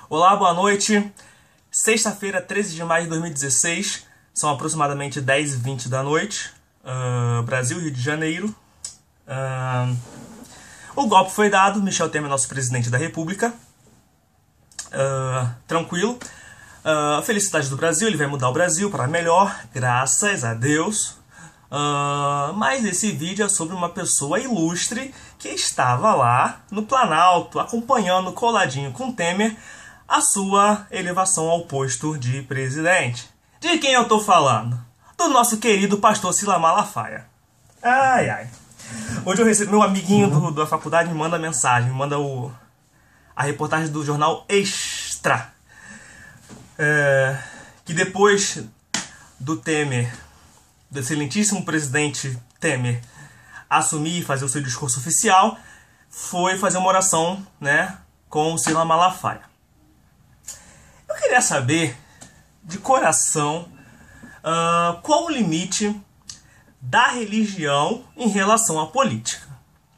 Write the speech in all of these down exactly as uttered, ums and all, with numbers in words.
Olá, boa noite. Sexta-feira, treze de maio de dois mil e dezesseis, são aproximadamente dez e vinte da noite, uh, Brasil, Rio de Janeiro. Uh, o golpe foi dado, Michel Temer, nosso presidente da República. Uh, tranquilo. Uh, felicidade do Brasil, ele vai mudar o Brasil para melhor, graças a Deus. Uh, mas esse vídeo é sobre uma pessoa ilustre que estava lá no Planalto, acompanhando coladinho com Temer a sua elevação ao posto de presidente. De quem eu tô falando? Do nosso querido pastor Silas Malafaia. Ai, ai. Hoje eu recebi, meu amiguinho do, da faculdade me manda mensagem, me manda o, a reportagem do jornal Extra. É, que depois do Temer, do excelentíssimo presidente Temer, assumir e fazer o seu discurso oficial, foi fazer uma oração, né, com o Silas Malafaia. Eu queria saber, de coração, uh, qual o limite da religião em relação à política.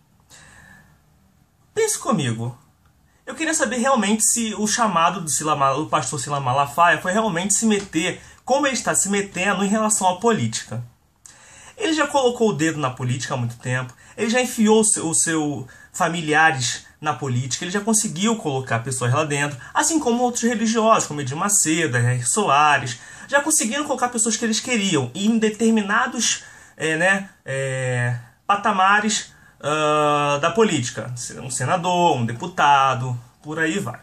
Pense comigo. Eu queria saber realmente se o chamado do, Silas, do pastor Silas Malafaia foi realmente se meter, como ele está se metendo em relação à política. Ele já colocou o dedo na política há muito tempo, ele já enfiou os seus seu familiares na política, ele já conseguiu colocar pessoas lá dentro, assim como outros religiosos, como Edir Macedo, Henrique Soares, já conseguiram colocar pessoas que eles queriam, e em determinados é, né, é, patamares uh, da política. Um senador, um deputado, por aí vai.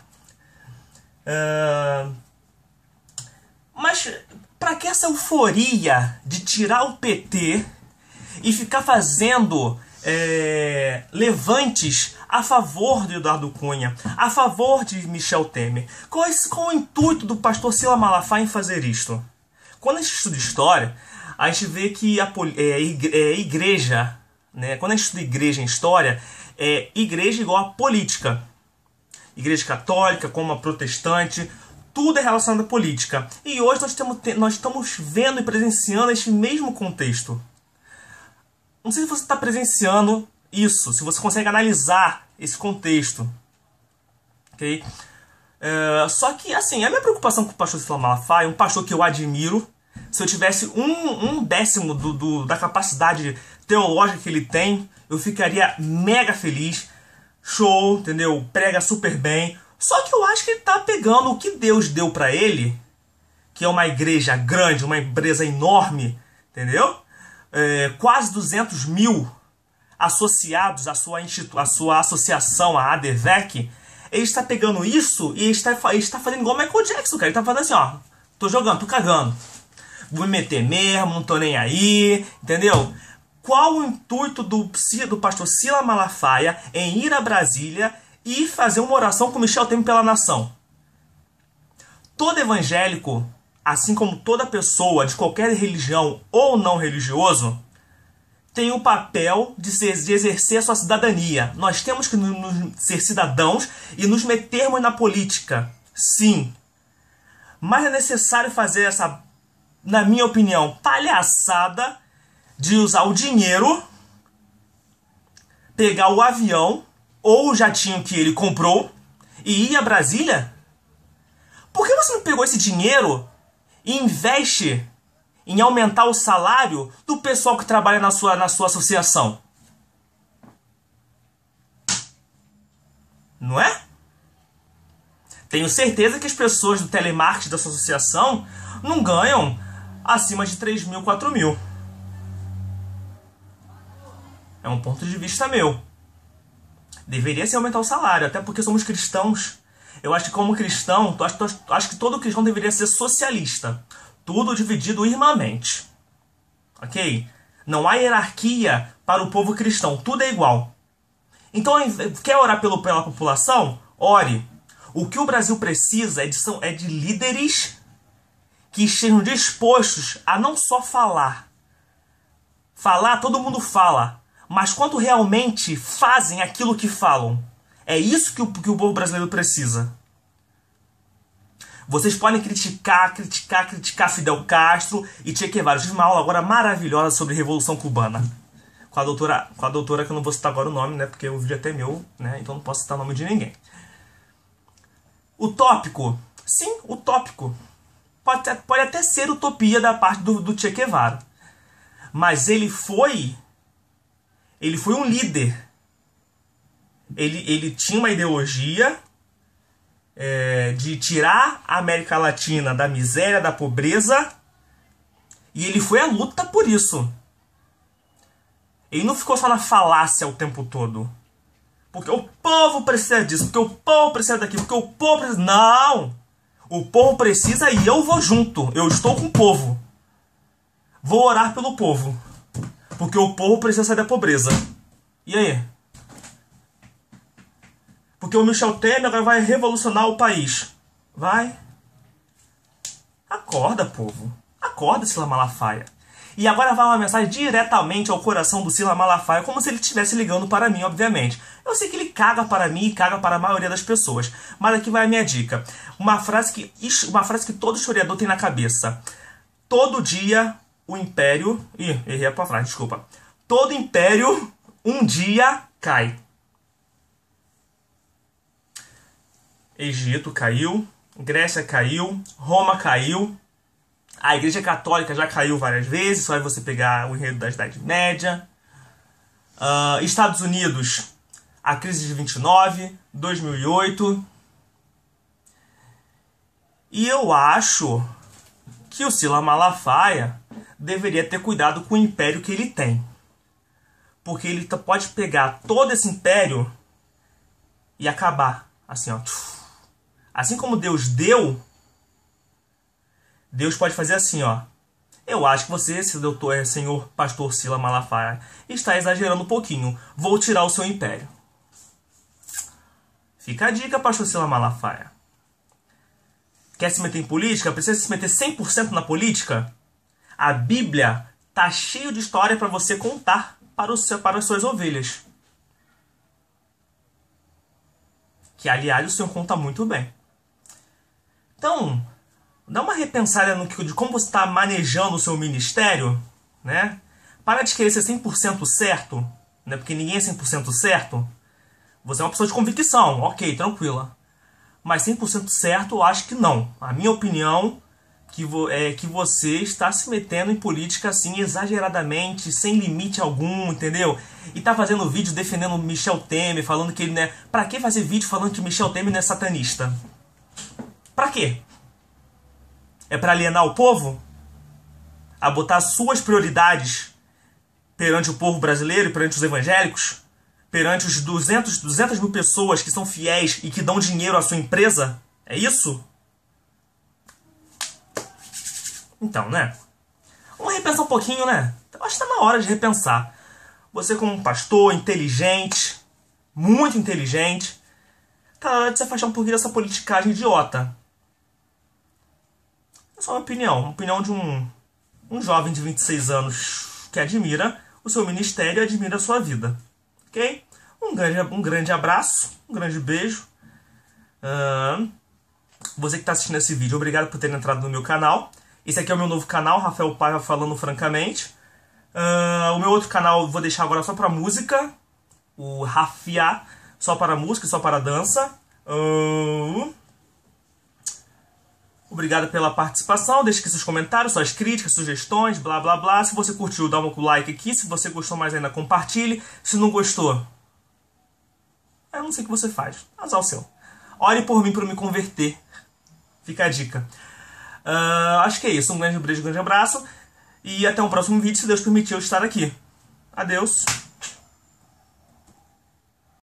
Uh, mas para que essa euforia de tirar o P T e ficar fazendo é, levantes a favor de Eduardo Cunha, a favor de Michel Temer? Qual, é, qual é o intuito do pastor Silas Malafaia em fazer isto? Quando a gente estuda história, a gente vê que a é, igreja, né, quando a gente estuda igreja em história, é igreja igual a política. Igreja católica, como a protestante, tudo é relacionado à política. E hoje nós, temos, nós estamos vendo e presenciando este mesmo contexto. Não sei se você está presenciando isso, se você consegue analisar esse contexto. Okay? É, só que, assim, a minha preocupação com o pastor Silas Malafaia, um pastor que eu admiro, se eu tivesse um, um décimo do, do, da capacidade teológica que ele tem, eu ficaria mega feliz. Show, entendeu? Prega super bem. Só que eu acho que ele está pegando o que Deus deu para ele, que é uma igreja grande, uma empresa enorme, entendeu? É, quase duzentos mil associados à sua, institu à sua associação, a ADVEC. Ele está pegando isso e ele está, ele está fazendo igual o Michael Jackson, cara. Ele está fazendo assim, ó. Tô jogando, tô cagando. Vou me meter mesmo, não tô nem aí, entendeu? Qual o intuito do, do pastor Silas Malafaia em ir a Brasília e fazer uma oração com Michel Temer pela nação? Todo evangélico, assim como toda pessoa de qualquer religião ou não religioso, tem o papel de, ser, de exercer a sua cidadania. Nós temos que nos, ser cidadãos e nos metermos na política, sim. Mas é necessário fazer essa, na minha opinião, palhaçada de usar o dinheiro, pegar o avião ou o jatinho que ele comprou e ir a Brasília? Por que você não pegou esse dinheiro e investe em aumentar o salário do pessoal que trabalha na sua, na sua associação? Não é? Tenho certeza que as pessoas do telemarketing da sua associação não ganham acima de três mil, quatro mil. É um ponto de vista meu. Deveria se aumentar o salário, até porque somos cristãos. Eu acho que como cristão, acho, acho que todo cristão deveria ser socialista. Tudo dividido irmãmente. Ok? Não há hierarquia para o povo cristão. Tudo é igual. Então, quer orar pelo, pela população? Ore. O que o Brasil precisa é de, é de líderes que estejam dispostos a não só falar. Falar, todo mundo fala. Mas quanto realmente fazem aquilo que falam? É isso que o, que o povo brasileiro precisa. Vocês podem criticar, criticar, criticar Fidel Castro e Che Guevara. Eu tive uma aula agora maravilhosa sobre Revolução Cubana. Com a doutora, com a doutora que eu não vou citar agora o nome, né? Porque o vídeo é até meu, né? Então não posso citar o nome de ninguém. Utópico? Sim, utópico. Pode até, pode até ser utopia da parte do, do Che Guevara. Mas ele foi... Ele foi um líder. Ele, ele tinha uma ideologia é, de tirar a América Latina da miséria, da pobreza. E ele foi à luta por isso. Ele não ficou só na falácia o tempo todo. Porque o povo precisa disso, porque o povo precisa daquilo, porque o povo precisa... Não! O povo precisa e eu vou junto. Eu estou com o povo. Vou orar pelo povo. Porque o povo precisa sair da pobreza. E aí? Porque o Michel Temer agora vai revolucionar o país. Vai. Acorda, povo. Acorda, Sila Malafaia. E agora vai uma mensagem diretamente ao coração do Sila Malafaia, como se ele estivesse ligando para mim, obviamente. Eu sei que ele caga para mim e caga para a maioria das pessoas. Mas aqui vai a minha dica. Uma frase que, uma frase que todo historiador tem na cabeça. Todo dia o império... Ih, errei a frase, desculpa. Todo império um dia cai. Egito caiu, Grécia caiu, Roma caiu, a Igreja Católica já caiu várias vezes, só é você pegar o enredo da Idade Média. Uh, Estados Unidos, a crise de vinte e nove, dois mil e oito. E eu acho que o Sila Malafaia deveria ter cuidado com o império que ele tem. Porque ele pode pegar todo esse império e acabar. Assim, ó. Assim como Deus deu, Deus pode fazer assim, ó. Eu acho que você, esse doutor, senhor pastor Sila Malafaia, está exagerando um pouquinho. Vou tirar o seu império. Fica a dica, pastor Sila Malafaia. Quer se meter em política? Precisa se meter cem por cento na política? A Bíblia tá cheio de história para você contar para, o seu, para as suas ovelhas. Que, aliás, o Senhor conta muito bem. Então, dá uma repensada no que, de como você está manejando o seu ministério, né? Para de querer ser cem por cento certo, né? Porque ninguém é cem por cento certo. Você é uma pessoa de convicção, ok, tranquila. Mas cem por cento certo, eu acho que não. A minha opinião que vo, é que você está se metendo em política assim exageradamente, sem limite algum, entendeu? E tá fazendo vídeo defendendo Michel Temer, falando que ele não é... Pra que fazer vídeo falando que Michel Temer não é satanista? Pra quê? É pra alienar o povo? A botar suas prioridades perante o povo brasileiro e perante os evangélicos? Perante os duzentos, duzentas mil pessoas que são fiéis e que dão dinheiro à sua empresa? É isso? Então, né? Vamos repensar um pouquinho, né? Eu acho que tá na hora de repensar. Você como um pastor inteligente, muito inteligente, tá na hora de se afastar um pouquinho dessa politicagem idiota. É só uma opinião. Uma opinião de um, um jovem de vinte e seis anos que admira o seu ministério e admira a sua vida. Ok? Um grande, um grande abraço, um grande beijo. Uh, você que está assistindo esse vídeo, obrigado por ter entrado no meu canal. Esse aqui é o meu novo canal, Rafael Paiva falando francamente. Uh, o meu outro canal eu vou deixar agora só para música. O Rafia, só para música, só para dança. Uh, obrigado pela participação. Deixe aqui seus comentários, suas críticas, sugestões, blá blá blá. Se você curtiu, dá um like aqui. Se você gostou mais ainda, compartilhe. Se não gostou, eu não sei o que você faz. Azar o seu. Ore por mim para me converter. Fica a dica. Uh, acho que é isso. Um grande beijo, um grande abraço. E até um próximo vídeo, se Deus permitir eu estar aqui. Adeus.